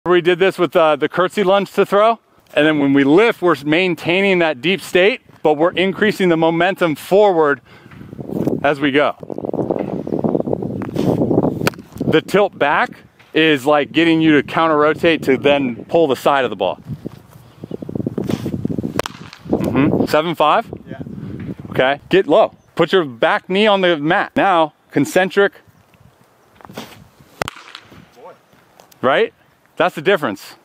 We did this with the curtsy lunge to throw. And then when we lift, we're maintaining that deep state, but we're increasing the momentum forward as we go. The tilt back is like getting you to counter rotate to then pull the side of the ball. 7-5? Yeah. Okay, get low. Put your back knee on the mat. Now, concentric. Boy. Right? That's the difference.